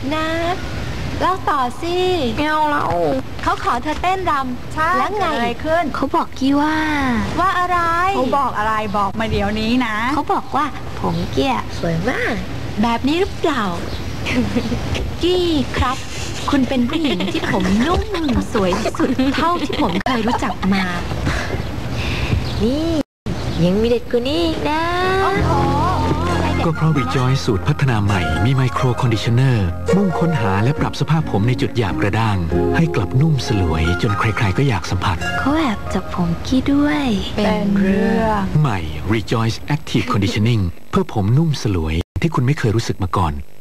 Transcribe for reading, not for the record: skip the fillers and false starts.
นะเล่าต่อสิไม่เอาแล้วเขาขอเธอเต้นรำใช่แล้วไงอะไรขึ้นเขาบอกกี้ว่าอะไรเขาบอกอะไรบอกมาเดี๋ยวนี้นะเขาบอกว่าผมเกี้ยสวยมากแบบนี้หรือเปล่า กี้ครับ คุณเป็นผู้หญิงที่ผมนุ่มสวยที่สุดเท่าที่ผมเคยรู้จักมานี่ยังมีเด็ดกว่านี้อีกนะก็เพราะ Rejoice สูตรพัฒนาใหม่มีไมโครคอนดิชเนอร์มุ่งค้นหาและปรับสภาพผมในจุดหยาบกระด้างให้กลับนุ่มสลวยจนใครๆก็อยากสัมผัสเขาแอบจับผมกี้ด้วยเป็นเรื่องใหม่ Rejoice Active Conditioning เพื่อผมนุ่มสลวยที่คุณไม่เคยรู้สึกมาก่อน